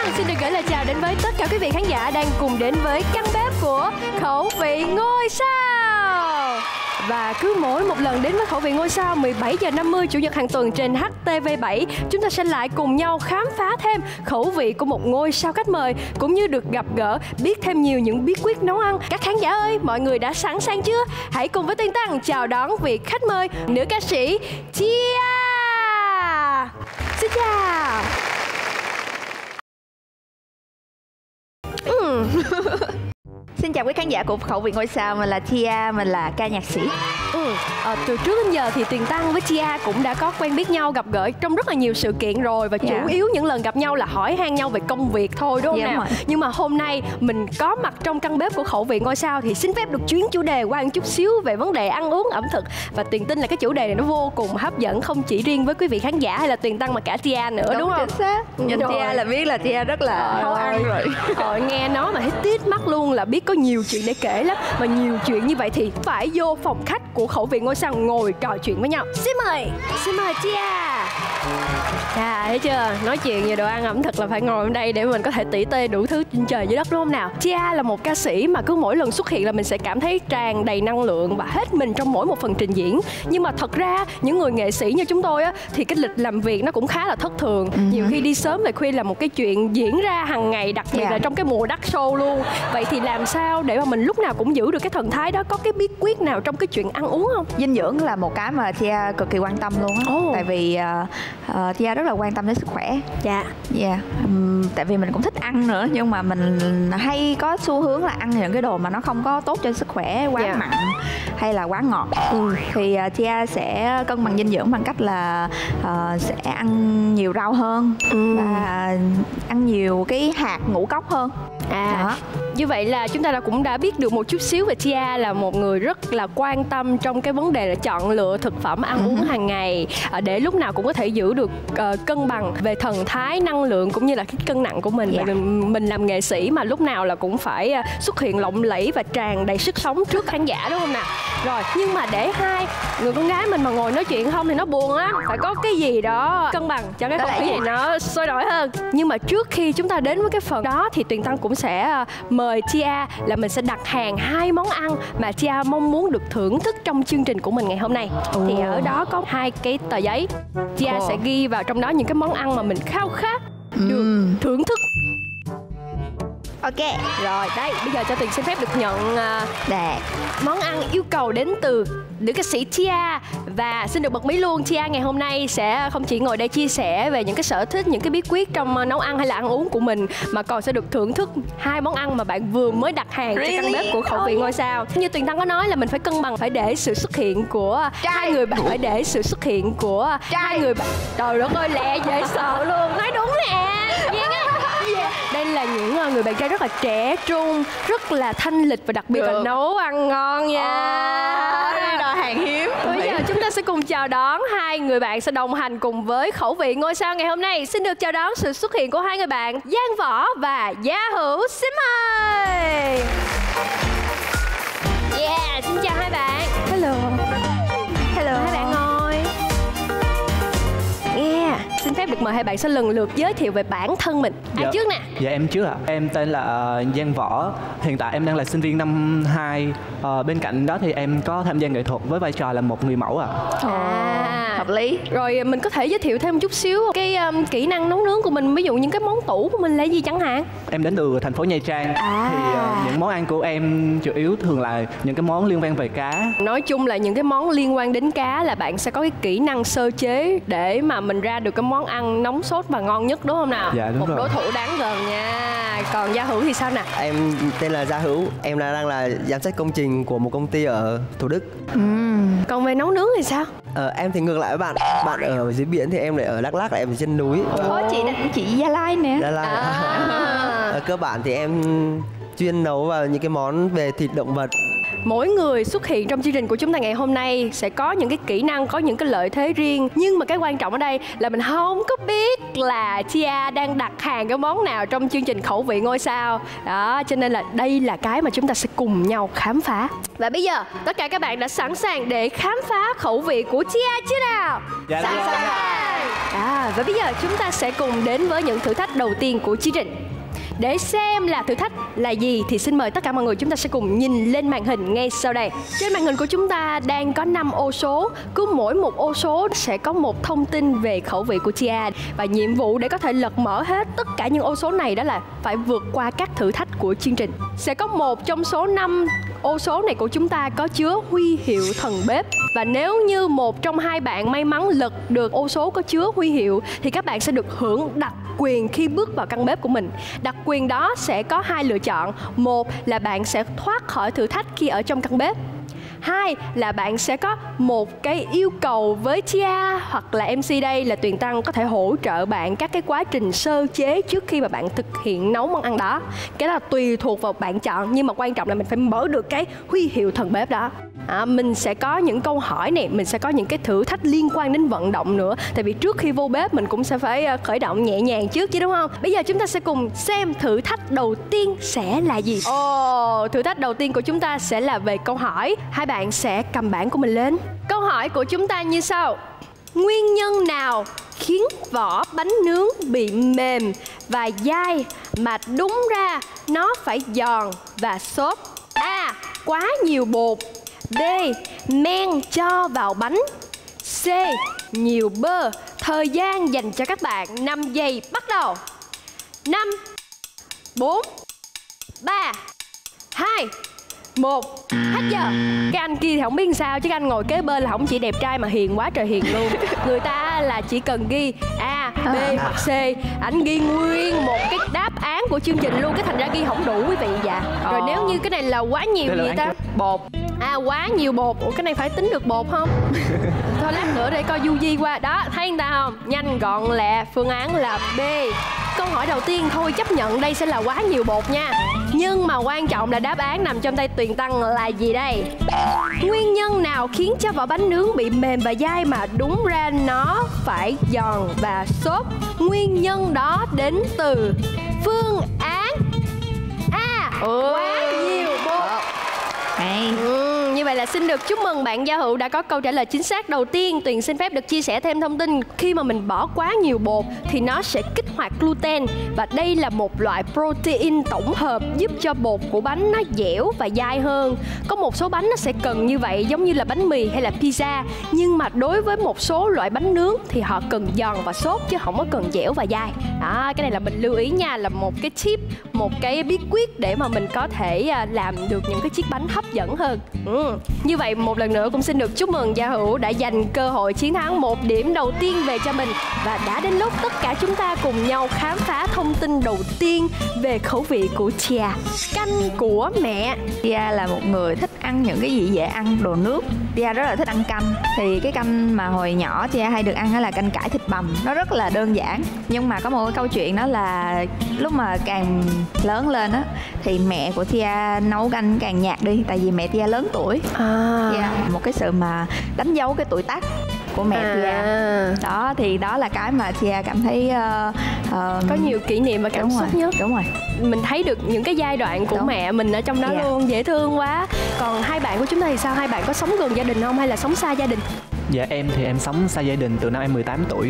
xin được gửi lời chào đến với tất cả quý vị khán giả đang cùng đến với căn bếp của Khẩu Vị Ngôi Sao. Và cứ mỗi một lần đến với Khẩu Vị Ngôi Sao 17h50 Chủ nhật hàng tuần trên HTV7, chúng ta sẽ lại cùng nhau khám phá thêm khẩu vị của một ngôi sao khách mời, cũng như được gặp gỡ, biết thêm nhiều những bí quyết nấu ăn. Các khán giả ơi, mọi người đã sẵn sàng chưa? Hãy cùng với Tuyền Tăng chào đón vị khách mời, nữ ca sĩ Chia. Xin chào. Xin chào quý khán giả của Khẩu Vị Ngôi Sao, mình là Chia, mình là ca nhạc sĩ. Từ trước đến giờ thì Tuyền Tăng với Chia cũng đã có quen biết nhau, gặp gỡ trong rất là nhiều sự kiện rồi. Và chủ yếu những lần gặp nhau là hỏi han nhau về công việc thôi, đúng không nào? Rồi. Nhưng mà hôm nay mình có mặt trong căn bếp của Khẩu Vị Ngôi Sao thì xin phép được chuyến chủ đề qua một chút xíu về vấn đề ăn uống ẩm thực. Và Tuyền tin là cái chủ đề này nó vô cùng hấp dẫn, không chỉ riêng với quý vị khán giả hay là Tuyền Tăng mà cả Chia nữa, đúng không? Chính xác. Nhìn Chia là biết là Chia rất là háo ăn rồi. Nghe nói mà thấy tít mắt luôn, là biết có nhiều chuyện để kể lắm. Mà nhiều chuyện như vậy thì phải vô phòng khách của Khẩu Vị Ngôi Sao ngồi trò chuyện với nhau. Xin mời Chia. Thấy chưa, nói chuyện về đồ ăn ẩm thực là phải ngồi ở đây để mình có thể tỉ tê đủ thứ trên trời dưới đất, đúng không nào? Chia là một ca sĩ mà cứ mỗi lần xuất hiện là mình sẽ cảm thấy tràn đầy năng lượng và hết mình trong mỗi một phần trình diễn. Nhưng mà thật ra những người nghệ sĩ như chúng tôi á thì cái lịch làm việc nó cũng khá là thất thường. Nhiều khi đi sớm về khuya là một cái chuyện diễn ra hàng ngày, đặc biệt là trong cái mùa đắt show luôn. Vậy thì làm sao để mà mình lúc nào cũng giữ được cái thần thái đó? Có cái bí quyết nào trong cái chuyện ăn uống không? Dinh dưỡng là một cái mà Chia cực kỳ quan tâm luôn á. Tại vì Chia rất là quan tâm đến sức khỏe. Tại vì mình cũng thích ăn nữa, nhưng mà mình hay có xu hướng là ăn những cái đồ mà nó không có tốt cho sức khỏe, quá mặn hay là quá ngọt. Thì Chia sẽ cân bằng dinh dưỡng bằng cách là sẽ ăn nhiều rau hơn và ăn nhiều cái hạt ngũ cốc hơn. Như vậy là chúng ta cũng đã biết được một chút xíu về Chia là một người rất là quan tâm trong cái vấn đề là chọn lựa thực phẩm ăn uống hàng ngày để lúc nào cũng có thể giữ được cân bằng về thần thái, năng lượng cũng như là cái cân nặng của mình. Mình làm nghệ sĩ mà lúc nào là cũng phải xuất hiện lộng lẫy và tràn đầy sức sống trước khán giả, đúng không nào? Rồi, nhưng mà để hai người con gái mình mà ngồi nói chuyện không thì nó buồn á, phải có cái gì đó cân bằng cho cái không khí này nó sôi nổi hơn. Nhưng mà trước khi chúng ta đến với cái phần đó thì Tuyền Tăng cũng sẽ mời Chia là mình sẽ đặt hàng 2 món ăn mà Chia mong muốn được thưởng thức trong chương trình của mình ngày hôm nay. Thì ở đó có 2 cái tờ giấy, Chia sẽ ghi vào trong đó những cái món ăn mà mình khao khát được thưởng thức. Ok. Rồi, đây, bây giờ cho Tuyền xin phép được nhận món ăn yêu cầu đến từ nữ ca sĩ Chia. Và xin được bật mí luôn, Chia ngày hôm nay sẽ không chỉ ngồi đây chia sẻ về những cái sở thích, những cái bí quyết trong nấu ăn hay là ăn uống của mình, mà còn sẽ được thưởng thức 2 món ăn mà bạn vừa mới đặt hàng cho căn bếp của Khẩu Vị Ngôi Sao. Như Tuyền Tăng có nói là mình phải cân bằng, phải để sự xuất hiện của hai người bạn, phải để sự xuất hiện của hai người bạn. Trời đất ơi, lẹ dễ sợ luôn. Nói đúng nè. Đây là những người bạn trai rất là trẻ trung, rất là thanh lịch và đặc biệt là nấu ăn ngon nha. Đây là hàng hiếm. Bây giờ chúng ta sẽ cùng chào đón 2 người bạn sẽ đồng hành cùng với Khẩu Vị Ngôi Sao ngày hôm nay. Xin được chào đón sự xuất hiện của 2 người bạn, Giang Võ và Gia Hữu. Xin mời. Xin chào hai bạn. Hello. Hai bạn ngồi. Xin phép được mời hai bạn sẽ lần lượt giới thiệu về bản thân mình. Ai trước nè? Dạ em trước ạ. Em tên là Giang Võ. Hiện tại em đang là sinh viên năm 2. Bên cạnh đó thì em có tham gia nghệ thuật với vai trò là một người mẫu ạ. Hợp lý. Rồi mình có thể giới thiệu thêm một chút xíu cái kỹ năng nấu nướng của mình, ví dụ những cái món tủ của mình là gì chẳng hạn? Em đến từ thành phố Nha Trang. Thì những món ăn của em chủ yếu thường là những cái món liên quan về cá. Nói chung là những cái món liên quan đến cá là bạn sẽ có cái kỹ năng sơ chế để mà mình ra được cái món ăn nóng sốt và ngon nhất, đúng không nào? Dạ đúng một rồi. Đối thủ đáng gờm nha. Còn Gia Hữu thì sao nè? Em tên là Gia Hữu. Em đang là giám sát công trình của một công ty ở Thủ Đức. Còn về nấu nướng thì sao? Em thì ngược lại với bạn. Bạn ở dưới biển thì em lại ở Đắk Lắk, là em ở trên núi. Chị Gia Lai nè. Gia Lai. Cơ bản thì em chuyên nấu vào những cái món về thịt động vật. Mỗi người xuất hiện trong chương trình của chúng ta ngày hôm nay sẽ có những cái kỹ năng, có những cái lợi thế riêng. Nhưng mà cái quan trọng ở đây là mình không có biết là Chia đang đặt hàng cái món nào trong chương trình Khẩu Vị Ngôi Sao. Đó, cho nên là đây là cái mà chúng ta sẽ cùng nhau khám phá. Và bây giờ tất cả các bạn đã sẵn sàng để khám phá khẩu vị của Chia chưa nào? Dạ, sẵn sàng. Và bây giờ chúng ta sẽ cùng đến với những thử thách đầu tiên của chương trình. Để xem là thử thách là gì thì xin mời tất cả mọi người chúng ta sẽ cùng nhìn lên màn hình ngay sau đây. Trên màn hình của chúng ta đang có 5 ô số. Cứ mỗi một ô số sẽ có một thông tin về khẩu vị của Tia. Và nhiệm vụ để có thể lật mở hết tất cả những ô số này đó là phải vượt qua các thử thách của chương trình. Sẽ có một trong số 5 ô số này của chúng ta có chứa huy hiệu thần bếp. Và nếu như một trong hai bạn may mắn lật được ô số có chứa huy hiệu thì các bạn sẽ được hưởng đặc quyền khi bước vào căn bếp của mình. Đặc quyền đó sẽ có hai lựa chọn. Một là bạn sẽ thoát khỏi thử thách khi ở trong căn bếp. Hai là bạn sẽ có một cái yêu cầu với Tia hoặc là MC đây là Tuyền Tăng có thể hỗ trợ bạn các cái quá trình sơ chế trước khi mà bạn thực hiện nấu món ăn đó. Cái đó là tùy thuộc vào bạn chọn, nhưng mà quan trọng là mình phải mở được cái huy hiệu thần bếp đó. Mình sẽ có những câu hỏi này, mình sẽ có những cái thử thách liên quan đến vận động nữa. Tại vì trước khi vô bếp mình cũng sẽ phải khởi động nhẹ nhàng trước chứ đúng không? Bây giờ chúng ta sẽ cùng xem thử thách đầu tiên sẽ là gì. Thử thách đầu tiên của chúng ta sẽ là về câu hỏi. Hai bạn sẽ cầm bảng của mình lên. Câu hỏi của chúng ta như sau. Nguyên nhân nào khiến vỏ bánh nướng bị mềm và dai mà đúng ra nó phải giòn và xốp? A. Quá nhiều bột. B. Men cho vào bánh. C. Nhiều bơ. Thời gian dành cho các bạn 5 giây bắt đầu. 5 4 3 2 1. Hết giờ. Cái anh kia thì không biết sao chứ cái anh ngồi kế bên là không chỉ đẹp trai mà hiền quá trời hiền luôn. Người ta là chỉ cần ghi A, B hoặc C, ảnh ghi nguyên một cái đáp án của chương trình luôn, cái thành ra ghi không đủ quý vị. Dạ. Rồi nếu như cái này là quá nhiều gì ta? Bột. Quá nhiều bột. Ủa cái này phải tính được bột không? Thôi lát nữa để coi du di qua. Đó, thấy người ta không? Nhanh gọn lẹ. Phương án là B. Câu hỏi đầu tiên thôi chấp nhận đây sẽ là quá nhiều bột nha. Nhưng mà quan trọng là đáp án nằm trong tay Tuyền Tăng là gì đây? Nguyên nhân nào khiến cho vỏ bánh nướng bị mềm và dai mà đúng ra nó phải giòn và xốp? Nguyên nhân đó đến từ phương án A. Quá nhiều bột. Như vậy là xin được chúc mừng bạn Gia Hữu đã có câu trả lời chính xác đầu tiên. Tuyền xin phép được chia sẻ thêm thông tin. Khi mà mình bỏ quá nhiều bột thì nó sẽ kích hoạt gluten. Và đây là một loại protein tổng hợp giúp cho bột của bánh nó dẻo và dai hơn. Có một số bánh nó sẽ cần như vậy, giống như là bánh mì hay là pizza. Nhưng mà đối với một số loại bánh nướng thì họ cần giòn và xốp chứ không có cần dẻo và dai. Đó, cái này là mình lưu ý nha, là một cái tip, một cái bí quyết để mà mình có thể làm được những cái chiếc bánh hấp dẫn hơn. Như vậy một lần nữa cũng xin được chúc mừng Gia Hữu đã giành cơ hội chiến thắng 1 điểm đầu tiên về cho mình. Và đã đến lúc tất cả chúng ta cùng nhau khám phá thông tin đầu tiên về khẩu vị của Tia. Canh của mẹ. Tia là một người thích ăn những cái gì dễ ăn, đồ nước. Tia rất là thích ăn canh. Thì cái canh mà hồi nhỏ Tia hay được ăn đó là canh cải thịt bằm. Nó rất là đơn giản. Nhưng mà có một cái câu chuyện đó là lúc mà càng lớn lên á thì mẹ của Tia nấu canh càng nhạt đi. Tại vì mẹ Tia lớn tuổi. Một cái sự mà đánh dấu cái tuổi tác của mẹ Tia. Đó thì đó là cái mà Tia cảm thấy có nhiều kỷ niệm và cảm xúc nhất. Đúng rồi. Mình thấy được những cái giai đoạn của mẹ mình ở trong đó luôn, dễ thương quá. Còn hai bạn của chúng ta thì sao? Hai bạn có sống gần gia đình không hay là sống xa gia đình? Dạ em thì em sống xa gia đình từ năm em 18 tuổi.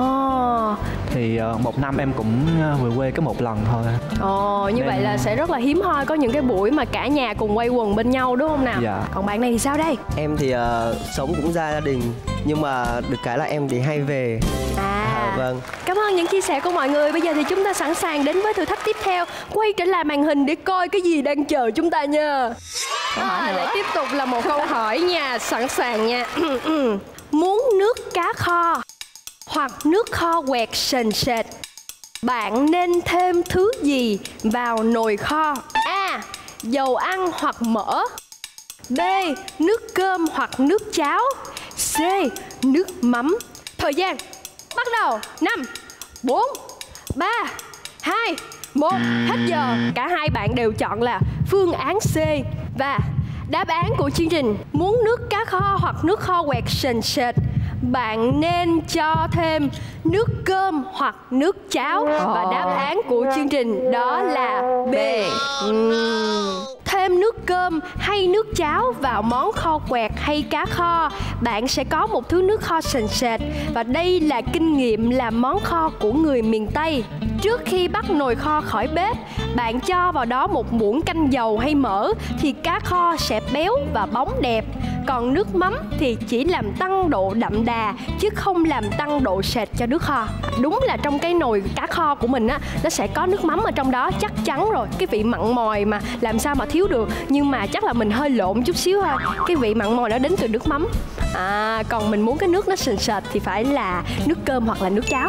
Thì một năm em cũng về quê có một lần thôi. Như nên... vậy là sẽ rất là hiếm hoi có những cái buổi mà cả nhà cùng quây quần bên nhau đúng không nào? Dạ. Còn bạn này thì sao đây? Em thì sống cũng xa gia đình, nhưng mà được cái là em thì hay về. Vâng. Cảm ơn những chia sẻ của mọi người. Bây giờ thì chúng ta sẵn sàng đến với thử thách tiếp theo. Quay trở lại màn hình để coi cái gì đang chờ chúng ta nha. Lại tiếp tục là một câu hỏi nha. Sẵn sàng nha. Muốn nước cá kho hoặc nước kho quẹt sền sệt, bạn nên thêm thứ gì vào nồi kho? A. Dầu ăn hoặc mỡ. B. Nước cơm hoặc nước cháo. C. Nước mắm. Thời gian bắt đầu. 5 4 3 2 1. Hết giờ. Cả hai bạn đều chọn là phương án C. Và đáp án của chương trình muốn nước cá kho hoặc nước kho quẹt sền sệt, bạn nên cho thêm nước cơm hoặc nước cháo. Và đáp án của chương trình đó là B. thêm nước cơm hay nước cháo vào món kho quẹt hay cá kho, bạn sẽ có một thứ nước kho sền sệt. Và đây là kinh nghiệm làm món kho của người miền Tây. Trước khi bắt nồi kho khỏi bếp, bạn cho vào đó một muỗng canh dầu hay mỡ thì cá kho sẽ béo và bóng đẹp. Còn nước mắm thì chỉ làm tăng độ đậm đà chứ không làm tăng độ sệt cho nước kho. Đúng là trong cái nồi cá kho của mình á, nó sẽ có nước mắm ở trong đó chắc chắn rồi. Cái vị mặn mòi mà làm sao mà thiếu được. Nhưng mà chắc là mình hơi lộn chút xíu thôi. Cái vị mặn mòi đó đến từ nước mắm. Còn mình muốn cái nước nó sền sệt thì phải là nước cơm hoặc là nước cháo.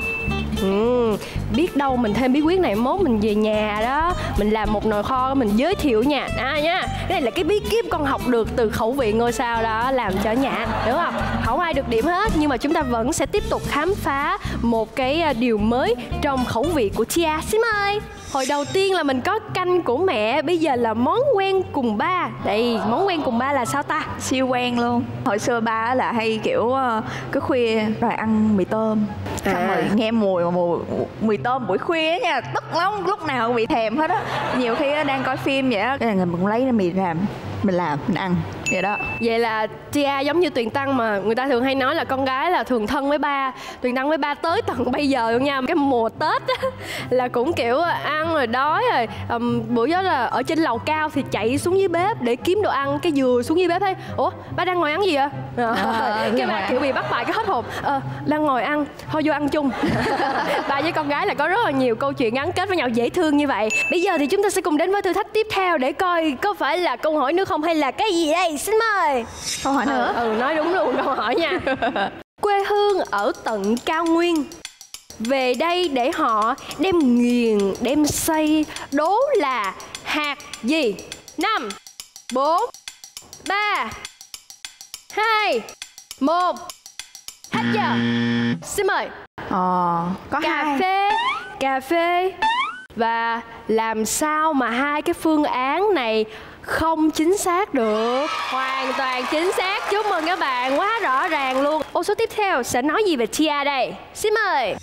Biết đâu mình thêm bí quyết này, mốt mình về nhà đó mình làm một nồi kho mình giới thiệu nha. Nha, cái này là cái bí kíp con học được từ khẩu vị ngôi sao đó làm cho nhà, đúng không? Không ai được điểm hết, nhưng mà chúng ta vẫn sẽ tiếp tục khám phá một cái điều mới trong khẩu vị của Tia. Xin mời. Hồi đầu tiên là mình có canh của mẹ, bây giờ là món quen cùng ba. Đây, món quen cùng ba là sao ta? Siêu quen luôn. Hồi xưa ba là hay kiểu cứ khuya rồi ăn mì tôm. Xong rồi nghe mùi mì tôm buổi khuya nha, tức lắm, lúc nào cũng bị thèm hết á. Nhiều khi đang coi phim vậy á, cái là mình cũng lấy mì ra mình làm, mình ăn vậy đó. Vậy là Tia giống như Tuyền Tăng mà người ta thường hay nói là con gái là thường thân với ba. Tuyền Tăng với ba tới tận bây giờ luôn nha. Cái mùa Tết á, là cũng kiểu ăn rồi đói rồi. Bữa đó là ở trên lầu cao thì chạy xuống dưới bếp để kiếm đồ ăn. Cái vừa xuống dưới bếp thấy ủa ba đang ngồi ăn gì vậy? Cái ba kiểu bị bắt bài cái hết hồn. Đang ngồi ăn, thôi vô ăn chung. Ba với con gái là có rất là nhiều câu chuyện gắn kết với nhau dễ thương như vậy. Bây giờ thì chúng ta sẽ cùng đến với thử thách tiếp theo để coi có phải là câu hỏi nữa không hay là cái gì đây. Xin mời. Câu hỏi nữa. Nói đúng luôn câu hỏi nha. Quê hương ở tận cao nguyên, về đây để họ đem nghiền, đem xay, đố là hạt gì? 5 4 3 2 1. Hết giờ. Xin mời. Có Cà phê. Và làm sao mà hai cái phương án này không chính xác được? Hoàn toàn chính xác. Chúc mừng các bạn, quá rõ ràng luôn. Ô số tiếp theo sẽ nói gì về Tia đây? Xin mời.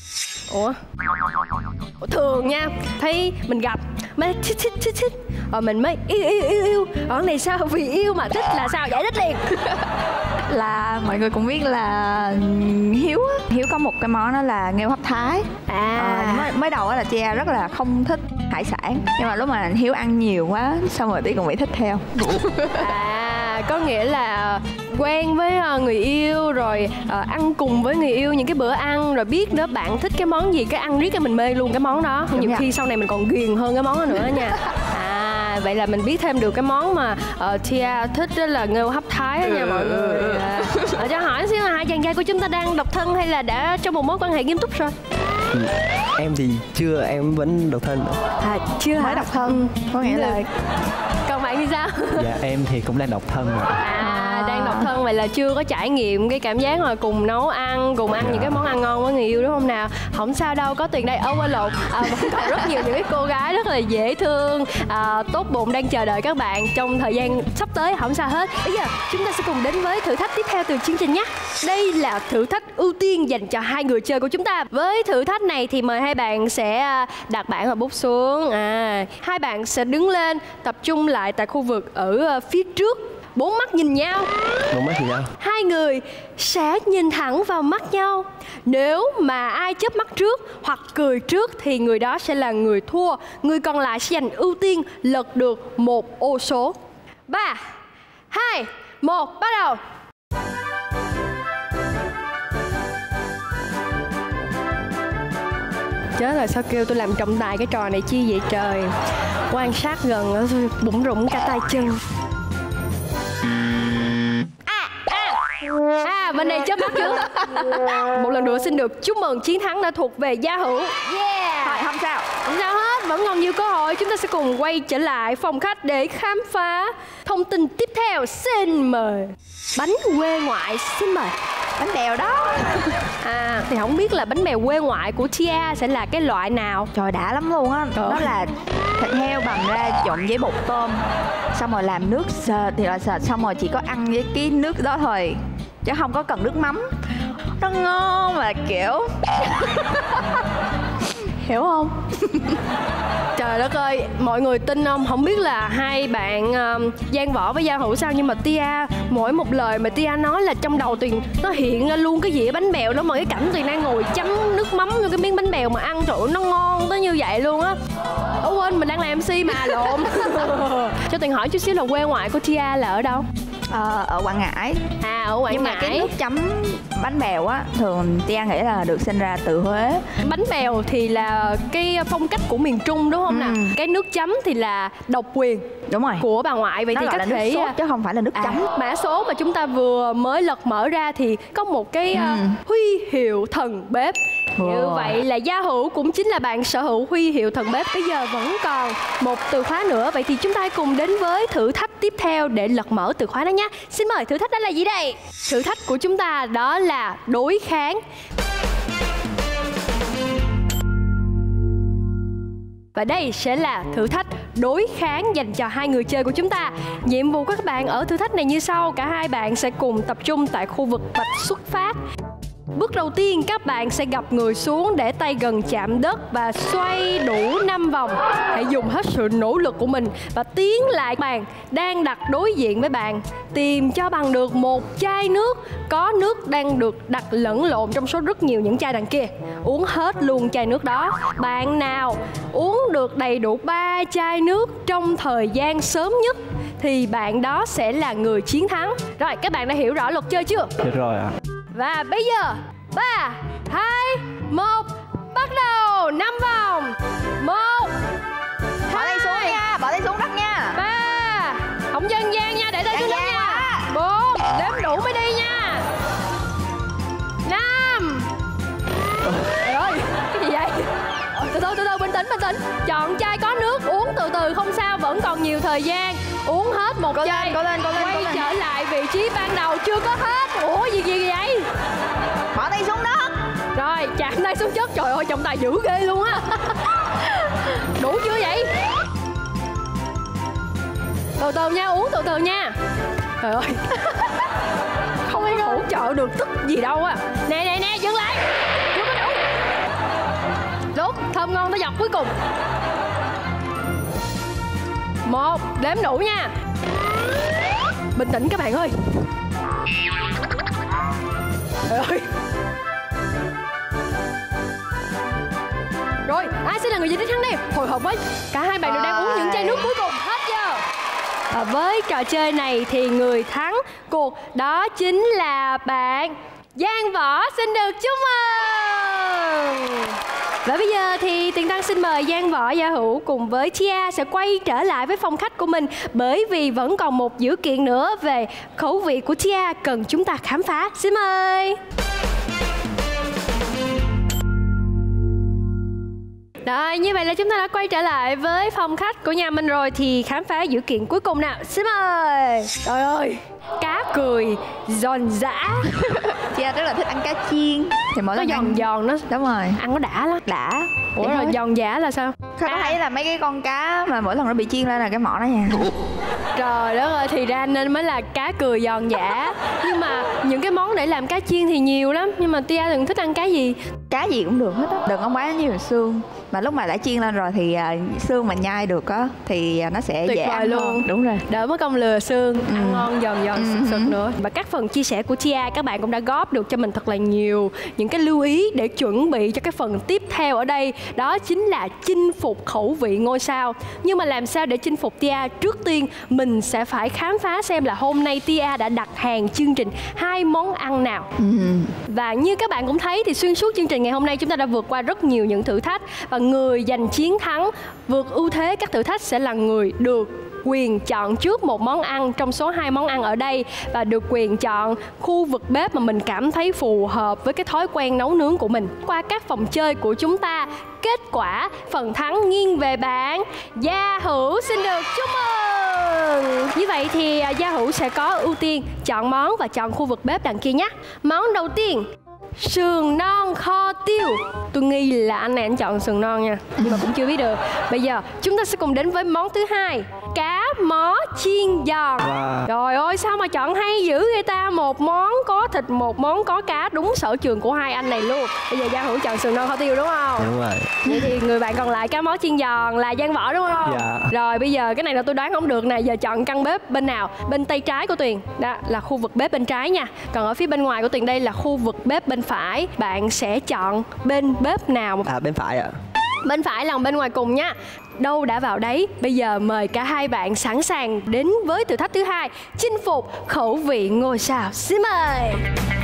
Thường nha, thấy mình gặp mới thích mình mới yêu. Ở này sao vì yêu mà thích là sao? Giải thích liền. Là mọi người cũng biết là Hiếu có một cái món đó là nghêu hấp Thái. Mới đầu là Tia rất là không thích hải sản, nhưng mà lúc mà Hiếu ăn nhiều quá xong rồi Tia cũng bị thích theo. Có nghĩa là quen với người yêu rồi ăn cùng với người yêu những cái bữa ăn rồi biết nữa bạn thích cái món gì, cái ăn riết cái mình mê luôn cái món đó. Nhiều khi sau này mình còn ghiền hơn cái món đó nữa nha. Vậy là mình biết thêm được cái món mà Tia thích đó là nghêu hấp Thái đó nha mọi người. Cho hỏi xíu là hai chàng trai của chúng ta đang độc thân hay là đã trong một mối quan hệ nghiêm túc rồi? Em thì chưa, em vẫn độc thân. Chưa hả? Mới độc thân. Có nghĩa là còn bạn thì sao? Dạ em thì cũng đang độc thân rồi. Đang độc thân, vậy là chưa có trải nghiệm cái cảm giác mà cùng nấu ăn, cùng ăn những cái món ăn ngon với người yêu đúng không nào? Không sao đâu, có Tuyền đây. Quên lộn, vẫn còn rất nhiều những cái cô gái rất là dễ thương, tốt bụng đang chờ đợi các bạn trong thời gian sắp tới, không sao hết. Bây giờ chúng ta sẽ cùng đến với thử thách tiếp theo từ chương trình nhé. Đây là thử thách ưu tiên dành cho hai người chơi của chúng ta. Với thử thách này thì mời hai bạn sẽ đặt bảng và bút xuống. Hai bạn sẽ đứng lên, tập trung lại tại khu vực ở phía trước. 4 mắt nhìn nhau. 4 mắt nhìn nhau. Hai người sẽ nhìn thẳng vào mắt nhau. Nếu mà ai chớp mắt trước hoặc cười trước thì người đó sẽ là người thua. Người còn lại sẽ giành ưu tiên lật được một ô số. 3 2 1 bắt đầu. Chết rồi, sao kêu tôi làm trọng tài cái trò này chi vậy trời. Quan sát gần thôi bụng rụng cả tay chân. Bên này chớp mắt trước. Một lần nữa xin được chúc mừng, chiến thắng đã thuộc về Gia Hữu. Thôi không sao hết, vẫn còn nhiều cơ hội. Chúng ta sẽ cùng quay trở lại phòng khách để khám phá thông tin tiếp theo. Xin mời. Bánh quê ngoại, xin mời. Bánh bèo đó. Thì không biết là bánh bèo quê ngoại của Tia sẽ là cái loại nào? Trời đã lắm luôn á. Đó là thịt heo bằm ra trộn với bột tôm, xong rồi làm nước sệt thì là sệt, xong rồi chỉ có ăn với cái nước đó thôi chứ không có cần nước mắm. Nó ngon mà kiểu hiểu không? Trời đất ơi, mọi người tin không? Không biết là hai bạn Giang Võ với Gia Hữu sao, nhưng mà Tia mỗi một lời mà Tia nói là trong đầu Tuyền nó hiện ra luôn cái dĩa bánh bèo đó, mà cái cảnh Tuyền đang ngồi chấm nước mắm vô cái miếng bánh bèo mà ăn, trời ơi, nó ngon tới như vậy luôn á. Ủa quên, mình đang làm MC mà lộn. Cho Tuyền hỏi chút xíu là quê ngoại của Tia là ở đâu? Ở Quảng Ngãi. À, ở Quảng Ngãi. Nhưng mà cái nước chấm bánh bèo á, thường Tia nghĩ là được sinh ra từ Huế. Bánh bèo thì là cái phong cách của miền Trung đúng không nào? Cái nước chấm thì là độc quyền. Đúng rồi. Của bà ngoại. Vậy nó thì gọi có là thể nước sốt chứ không phải là nước chấm. Mã số mà chúng ta vừa mới lật mở ra thì có một cái huy hiệu thần bếp. Như vậy là Gia Hữu cũng chính là bạn sở hữu huy hiệu thần bếp. Bây giờ vẫn còn một từ khóa nữa. Vậy thì chúng ta cùng đến với thử thách tiếp theo để lật mở từ khóa đó nhé. Xin mời, thử thách đó là gì đây? Thử thách của chúng ta đó là đối kháng. Và đây sẽ là thử thách đối kháng dành cho hai người chơi của chúng ta. Nhiệm vụ của các bạn ở thử thách này như sau. Cả hai bạn sẽ cùng tập trung tại khu vực vạch xuất phát. Bước đầu tiên, các bạn sẽ gập người xuống để tay gần chạm đất và xoay đủ 5 vòng. Hãy dùng hết sự nỗ lực của mình và tiến lại bàn đang đặt đối diện với bạn. Tìm cho bằng được một chai nước có nước đang được đặt lẫn lộn trong số rất nhiều những chai đằng kia. Uống hết luôn chai nước đó. Bạn nào uống được đầy đủ 3 chai nước trong thời gian sớm nhất thì bạn đó sẽ là người chiến thắng. Rồi, các bạn đã hiểu rõ luật chơi chưa? Được rồi ạ. Và bây giờ 3, 2, 1 bắt đầu. 5 vòng. 1, Bỏ tay xuống nha, bỏ tay xuống đất nha. 3, không dân gian nha, để tay xuống đất nha. 4, đếm đủ mới đi nha. 5. Trời ơi, cái gì vậy? Từ từ, bình tĩnh. Chọn chai có nước, uống từ từ không sao, vẫn còn nhiều thời gian. Uống hết một chai. Quay trở lại vị trí ban đầu, chưa có hết. Ủa gì vậy? Bỏ tay xuống đất. Rồi, chạm tay xuống chất. Trời ơi, trọng tài dữ ghê luôn á. Đủ chưa vậy? Từ từ nha, uống từ từ nha. Trời ơi. Không có hỗ trợ được tức gì đâu á. Nè, dừng lại. Chưa có đủ. Rút, thơm ngon tới giọt cuối cùng. 1, đếm đủ nha. Bình tĩnh các bạn ơi. Trời ơi. Rồi, ai sẽ là người giành chiến thắng đây? Hồi hộp với. Cả hai bạn đều đang uống những chai nước cuối cùng. Hết chưa? Với trò chơi này thì người thắng cuộc đó chính là bạn Giang Võ. Xin được chúc mừng. Và bây giờ thì Tuyền Tăng xin mời Giang Võ, Gia Hữu cùng với Tia sẽ quay trở lại với phòng khách của mình. Bởi vì vẫn còn một dữ kiện nữa về khẩu vị của Tia cần chúng ta khám phá. Xin mời. Rồi, như vậy là chúng ta đã quay trở lại với phòng khách của nhà mình rồi. Thì khám phá dữ kiện cuối cùng nào. Xin mời. Trời ơi, cá cười giòn giã. Tia rất là thích ăn cá chiên. Thì mỗi nó lần giòn nó. Đúng rồi. Ăn nó đã lắm. Đã. Ủa rồi giòn giã là sao? Có thấy là mấy cái con cá mà mỗi lần nó bị chiên lên là cái mỏ đó nha. Trời đất ơi, thì ra nên mới là cá cười giòn giã. Nhưng mà những cái món để làm cá chiên thì nhiều lắm. Nhưng mà Tia đừng thích ăn cá gì? Cá gì cũng được hết á. Đừng có quá nhiều xương. Mà lúc mà đã chiên lên rồi thì xương mà nhai được á thì nó sẽ tuyệt dễ vời ăn luôn. hơn. Đúng rồi. Đỡ mất công lừa xương. Ăn ngon giòn sực nữa. Và các phần chia sẻ của Tia, các bạn cũng đã góp được cho mình thật là nhiều những cái lưu ý để chuẩn bị cho cái phần tiếp theo ở đây. Đó chính là chinh phục khẩu vị ngôi sao. Nhưng mà làm sao để chinh phục Tia? Trước tiên mình sẽ phải khám phá xem là hôm nay Tia đã đặt hàng chương trình 2 món ăn nào. Và như các bạn cũng thấy thì xuyên suốt chương trình ngày hôm nay chúng ta đã vượt qua rất nhiều những thử thách. Và người giành chiến thắng, vượt ưu thế các thử thách sẽ là người được quyền chọn trước một món ăn trong số 2 món ăn ở đây. Và được quyền chọn khu vực bếp mà mình cảm thấy phù hợp với cái thói quen nấu nướng của mình. Qua các vòng chơi của chúng ta, kết quả phần thắng nghiêng về bạn Gia Hữu. Xin được chúc mừng. Như vậy thì Gia Hữu sẽ có ưu tiên chọn món và chọn khu vực bếp đằng kia nhé. Món đầu tiên, sườn non kho tiêu. Tôi nghi là anh này anh chọn sườn non nha, nhưng mà cũng chưa biết được. Bây giờ chúng ta sẽ cùng đến với món thứ hai, cá mó chiên giòn. Trời ơi, sao mà chọn hay dữ vậy ta? Một món có thịt, một món có cá, đúng sở trường của hai anh này luôn. Bây giờ Gia Hữu chọn sườn non kho tiêu đúng không? Đúng rồi. Vậy thì người bạn còn lại cá mó chiên giòn là Giang Võ đúng không? Dạ. Rồi bây giờ cái này là tôi đoán không được nè. Giờ chọn căn bếp bên nào? Bên tay trái của Tuyền, đó là khu vực bếp bên trái nha. Còn ở phía bên ngoài của Tuyền đây là khu vực bếp bên phải. Bạn sẽ chọn bên bếp nào? Bên phải ạ. Bên phải là bên ngoài cùng nha. Đâu đã vào đấy. Bây giờ mời cả hai bạn sẵn sàng đến với thử thách thứ hai, chinh phục khẩu vị ngôi sao. Xin mời.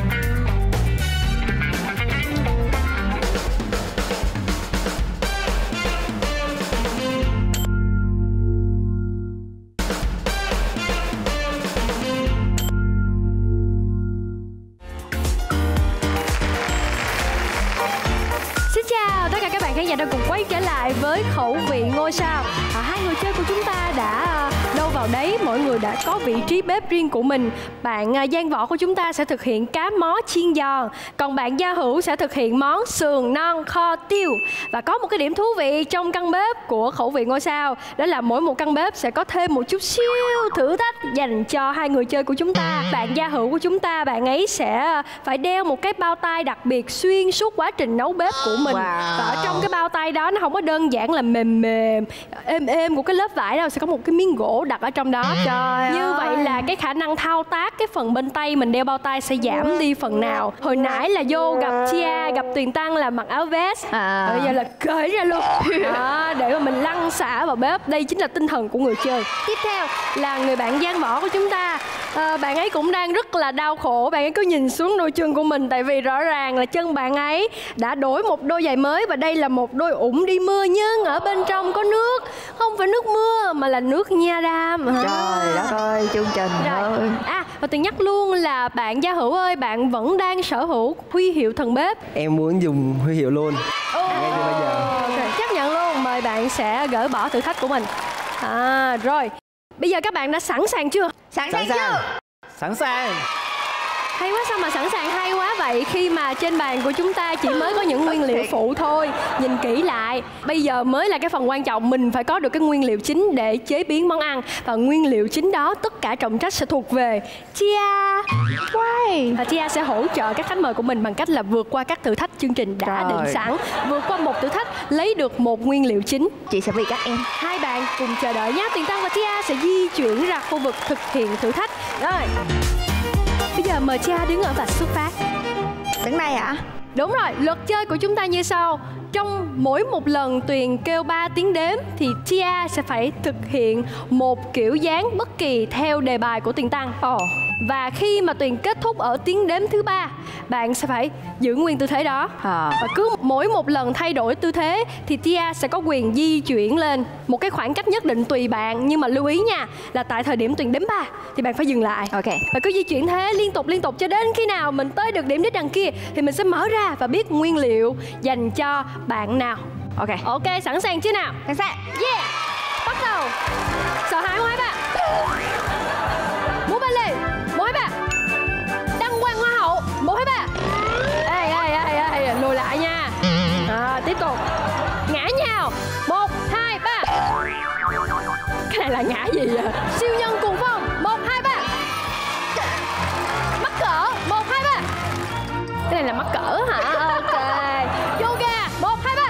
Khán giả đã cùng quay trở lại với khẩu vị ngôi sao. Hai người chơi của chúng ta đã đâu vào đấy, mỗi người đã có vị trí bếp riêng của mình. Bạn Giang Võ của chúng ta sẽ thực hiện cá mó chiên giòn, còn bạn Gia Hữu sẽ thực hiện món sườn non kho tiêu. Và có một cái điểm thú vị trong căn bếp của khẩu vị ngôi sao, đó là mỗi một căn bếp sẽ có thêm một chút xíu thử thách dành cho hai người chơi của chúng ta. Bạn Gia Hữu của chúng ta, bạn ấy sẽ phải đeo một cái bao tay đặc biệt xuyên suốt quá trình nấu bếp của mình. Và ở trong cái bao tay đó nó không có đơn giản là mềm mềm êm của cái lớp vải đâu, sẽ có một cái miếng gỗ đặt ở trong đó. Trời như ơi. Vậy là cái khả năng thao tác cái phần bên tay mình đeo bao tay sẽ giảm đi phần nào. Hồi nãy là vô gặp Chia, gặp Tuyền Tăng là mặc áo vest, bây giờ là cởi ra luôn để mà mình lăn xả vào bếp. Đây chính là tinh thần của người chơi. Tiếp theo là người bạn Giang Võ của chúng ta. Bạn ấy cũng đang rất là đau khổ. Bạn ấy cứ nhìn xuống đôi chân của mình, tại vì rõ ràng là chân bạn ấy đã đổi một đôi giày mới, và đây là một đôi ủng đi mưa, nhưng ở bên trong có nước. Không phải nước mưa mà là nước nha đam. Trời đất ơi, chương trình ơi. Và Tuyền nhắc luôn là bạn Gia Hữu ơi, bạn vẫn đang sở hữu huy hiệu thần bếp. Em muốn dùng huy hiệu luôn ngay từ bây giờ. Chấp nhận luôn. Mời bạn sẽ gỡ bỏ thử thách của mình. Rồi, bây giờ các bạn đã sẵn sàng chưa? Sẵn sàng chưa? Sẵn sàng. Hay quá, sao mà sẵn sàng hay quá vậy, khi mà trên bàn của chúng ta chỉ mới có những nguyên liệu phụ thôi. Nhìn kỹ lại, bây giờ mới là cái phần quan trọng. Mình phải có được cái nguyên liệu chính để chế biến món ăn. Và nguyên liệu chính đó tất cả trọng trách sẽ thuộc về Chia. Và Chia sẽ hỗ trợ các khách mời của mình bằng cách là vượt qua các thử thách chương trình đã định sẵn. Vượt qua một thử thách, lấy được một nguyên liệu chính. Chị sẽ vì các em. Hai bạn cùng chờ đợi nhé. Tuyền Tăng và Chia sẽ di chuyển ra khu vực thực hiện thử thách. Rồi, bây giờ mời Chia đứng ở vạch xuất phát. Đứng đây ạ? Đúng rồi, luật chơi của chúng ta như sau. Trong mỗi một lần Tuyền kêu 3 tiếng đếm thì Chia sẽ phải thực hiện một kiểu dáng bất kỳ theo đề bài của Tuyền Tăng. Và khi mà Tuyền kết thúc ở tiếng đếm thứ 3, bạn sẽ phải giữ nguyên tư thế đó. Và cứ mỗi một lần thay đổi tư thế thì Chia sẽ có quyền di chuyển lên một cái khoảng cách nhất định tùy bạn. Nhưng mà lưu ý nha, là tại thời điểm Tuyền đếm 3 thì bạn phải dừng lại. Và cứ di chuyển thế liên tục cho đến khi nào mình tới được điểm đích đằng kia thì mình sẽ mở ra và biết nguyên liệu dành cho bạn nào. Ok, sẵn sàng chưa nào? Sẵn sàng. Yeah, bắt đầu. Sợ hãi không hai bạn? Múa ballet, 1, 2, 3. Đăng quang hoa hậu, 1, 2, 3. Ê, lùi lại nha. Tiếp tục. Ngã nhào, 1, 2, 3. Cái này là ngã gì vậy? Siêu nhân cuồng phong, 1, 2, 3. Mắc cỡ, 1, 2, 3. Cái này là mắc cỡ hả? Ok. Yoga, 1, 2, 3.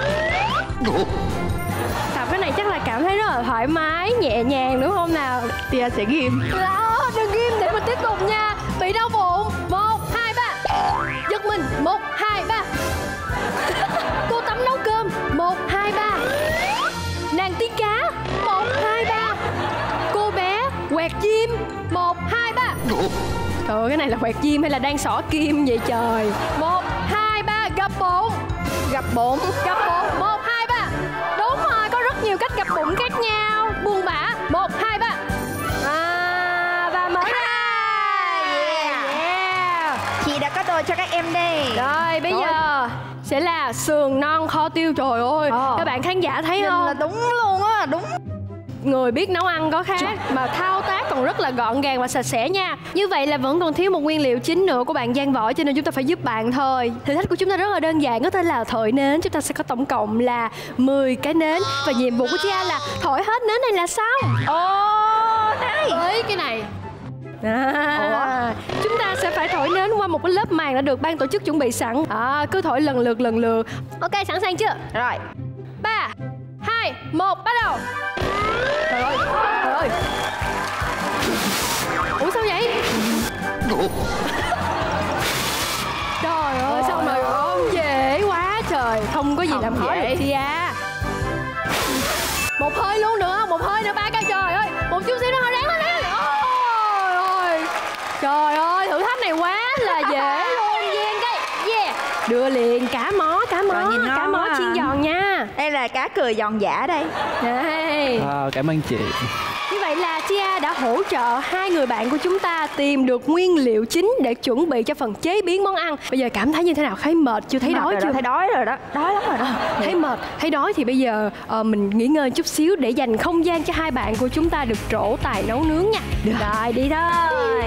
Tập cái này chắc là cảm thấy rất là thoải mái, nhẹ nhàng đúng không nào? Tia sẽ ghim. Đừng ghim để mình tiếp tục nha. Bị đau bụng, 1, 2, 3. Giật mình, 1, 2, 3. Cô tắm nấu cơm, 1, 2, 3. Nàng tiên cá, 1, 2, 3. Cô bé quẹt chim, 1, 2, 3. Trời ơi, cái này là quẹt chim hay là đang xỏ kim vậy trời? 1, 2, 3, gập bụng. Gập bụng, 1, 2, 3. Đúng rồi, có rất nhiều cách gập bụng khác nhau. Buông bả, 1, 2, 3. Và mở ra. Chị đã có đồ cho các em đây. Rồi, bây giờ sẽ là sườn non kho tiêu. Trời ơi, các bạn khán giả thấy không? Là đúng luôn á, đúng. Người biết nấu ăn có khác mà thao tác còn phần rất là gọn gàng và sạch sẽ nha. Như vậy là vẫn còn thiếu một nguyên liệu chính nữa của bạn Giang Võ, cho nên chúng ta phải giúp bạn thôi. Thử thách của chúng ta rất là đơn giản, có tên là thổi nến. Chúng ta sẽ có tổng cộng là 10 cái nến và nhiệm vụ của Chia là thổi hết nến này là xong. Với cái này chúng ta sẽ phải thổi nến qua một cái lớp màng đã được ban tổ chức chuẩn bị sẵn. Cứ thổi lần lượt. Ok, sẵn sàng chưa? Rồi. 3, 2, 1, bắt đầu. Trời ơi. Ủa sao vậy? Trời ơi, sao mà không dễ quá trời. Không có gì làm khó được Chia. Một hơi luôn nữa, một hơi nữa 3 cái. Trời ơi, một chút xíu nữa họ ráng lên. Trời ơi, thử thách này quá là dễ luôn. Giang cái đưa liền cá mó chiên giòn nha. Đây là cá cười giòn giả đây. Đây. Cảm ơn chị. Như vậy là Chia đã hỗ trợ hai người bạn của chúng ta tìm được nguyên liệu chính để chuẩn bị cho phần chế biến món ăn. Bây giờ cảm thấy như thế nào? Thấy mệt chưa? Thấy đói chưa? Thấy đói rồi đó. Đói lắm rồi đó. Thấy mệt, thấy đói thì bây giờ mình nghỉ ngơi chút xíu để dành không gian cho hai bạn của chúng ta được trổ tài nấu nướng nha. Được. Rồi, đi thôi.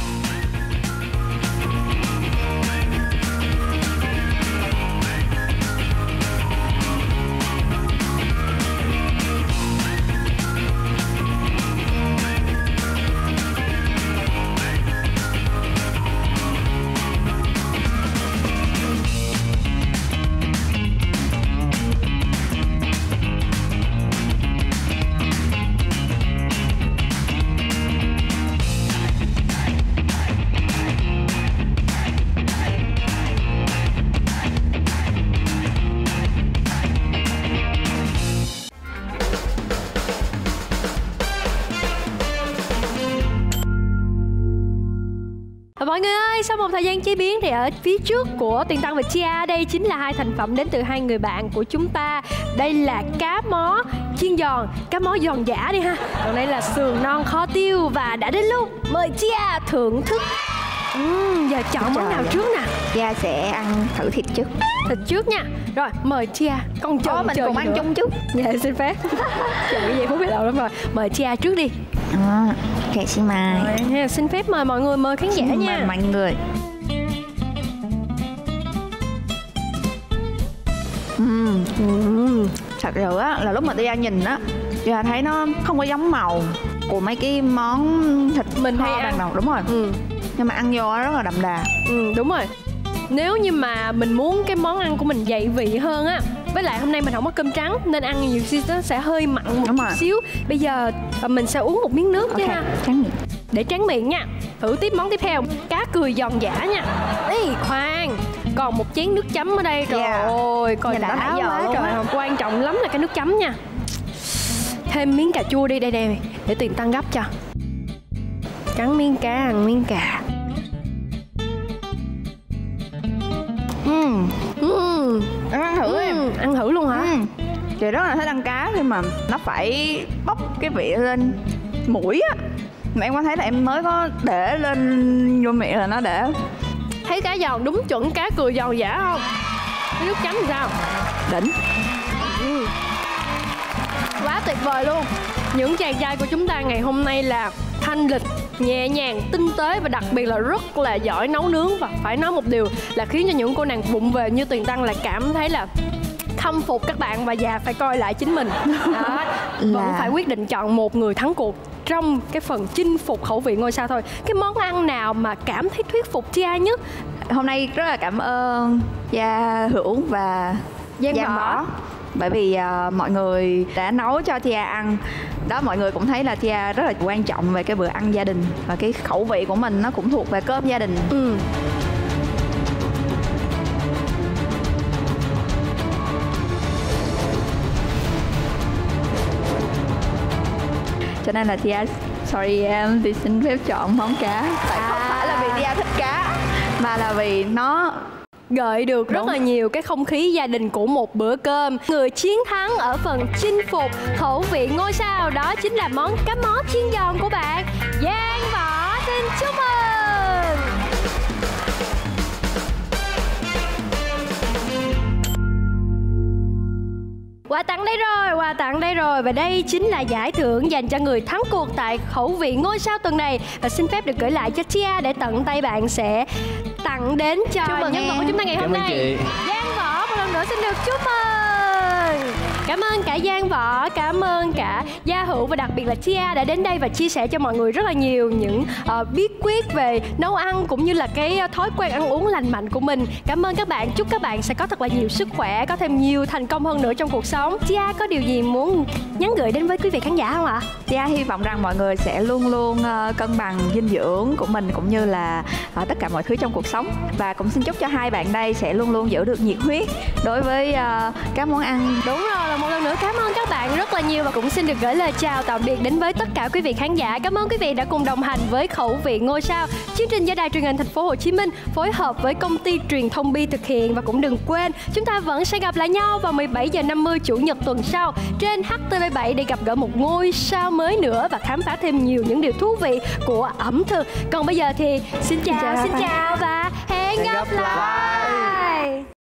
Mọi người ơi, sau một thời gian chế biến thì ở phía trước của Tuyền Tăng và Chia, đây chính là hai thành phẩm đến từ hai người bạn của chúng ta. Đây là cá mó chiên giòn, cá mó giòn giả đi ha. Còn đây là sườn non kho tiêu. Và đã đến lúc mời Chia thưởng thức. Giờ chọn món nào trước nè? Chia sẽ ăn thử thịt trước. Thịt trước nha. Rồi, mời Chia. Con chờ mình cùng ăn chung chút. Dạ, xin phép. Chờ cái gì Phú biết đầu lắm rồi. Mời Chia trước đi. Ok, xin mời. Xin phép mời mọi người, mời khán giả nha. Mời mọi người. Thật sự á, là lúc mà Tia nhìn á, Tia thấy nó không có giống màu của mấy cái món thịt mình hay ăn đâu. Đúng rồi. Nhưng mà ăn vô rất là đậm đà. Đúng rồi. Nếu như mà mình muốn cái món ăn của mình dậy vị hơn á, với lại hôm nay mình không có cơm trắng nên ăn nhiều khi nó sẽ hơi mặn một chút xíu. Bây giờ mình sẽ uống một miếng nước chứ ha. Tráng miệng. Để tráng miệng nha. Thử tiếp món tiếp theo, cá cười giòn giả nha. Khoan, còn một chén nước chấm ở đây. Trời ơi, coi đã quá trời. Quan trọng lắm là cái nước chấm nha. Thêm miếng cà chua đi, đây để Tuyền Tăng gấp cho. Cắn miếng cá, ăn miếng cà. Ăn thử em. Ăn thử luôn hả? Chị rất là thích ăn cá nhưng mà nó phải bốc cái vị lên mũi á. Mà em có thấy là em mới có để lên vô miệng là nó để. Thấy cá giòn đúng chuẩn cá cười giòn giả không? Cái nước chấm thì sao? Đỉnh. Quá tuyệt vời luôn. Những chàng trai của chúng ta ngày hôm nay là thanh lịch, nhẹ nhàng, tinh tế và đặc biệt là rất là giỏi nấu nướng. Và phải nói một điều là khiến cho những cô nàng bụng về như Tuyền Tăng là cảm thấy là khâm phục các bạn và già phải coi lại chính mình. Đó, vẫn phải quyết định chọn một người thắng cuộc trong cái phần chinh phục khẩu vị ngôi sao thôi. Cái món ăn nào mà cảm thấy thuyết phục Chia nhất? Hôm nay rất là cảm ơn Gia Hữu và Giang Võ. Bởi vì mọi người đã nấu cho Tia ăn. Đó, mọi người cũng thấy là Tia rất là quan trọng về cái bữa ăn gia đình. Và cái khẩu vị của mình nó cũng thuộc về cơm gia đình. Cho nên là Tia, sorry em, thì xin phép chọn món cá. Tại không phải là vì Tia thích cá, mà là vì nó gợi được rất là nhiều cái không khí gia đình của một bữa cơm. Người chiến thắng ở phần chinh phục khẩu vị ngôi sao đó chính là món cá mó chiên giòn của bạn Giang Võ. Xin chúc mừng. Quà tặng đây rồi. Và đây chính là giải thưởng dành cho người thắng cuộc tại khẩu vị ngôi sao tuần này. Và xin phép được gửi lại cho Tia để tận tay bạn sẽ tặng đến cho nhân vật của chúng ta ngày hôm nay. Giang Võ, một lần nữa xin được chúc mừng. Cảm ơn cả Giang Võ, cảm ơn cả Gia Hữu và đặc biệt là Tia đã đến đây và chia sẻ cho mọi người rất là nhiều những bí quyết về nấu ăn cũng như là cái thói quen ăn uống lành mạnh của mình. Cảm ơn các bạn, chúc các bạn sẽ có thật là nhiều sức khỏe, có thêm nhiều thành công hơn nữa trong cuộc sống. Tia có điều gì muốn nhắn gửi đến với quý vị khán giả không ạ? Tia hy vọng rằng mọi người sẽ luôn luôn cân bằng dinh dưỡng của mình cũng như là tất cả mọi thứ trong cuộc sống. Và cũng xin chúc cho hai bạn đây sẽ luôn luôn giữ được nhiệt huyết đối với các món ăn. Đúng rồi, một lần nữa cảm ơn các bạn rất là nhiều và cũng xin được gửi lời chào tạm biệt đến với tất cả quý vị khán giả. Cảm ơn quý vị đã cùng đồng hành với khẩu vị ngôi sao, chương trình do Đài Truyền hình Thành phố Hồ Chí Minh phối hợp với công ty truyền thông Bi thực hiện. Và cũng đừng quên chúng ta vẫn sẽ gặp lại nhau vào 17h50 chủ nhật tuần sau trên HTV7 để gặp gỡ một ngôi sao mới nữa và khám phá thêm nhiều những điều thú vị của ẩm thực. Còn bây giờ thì xin chào và hẹn gặp lại.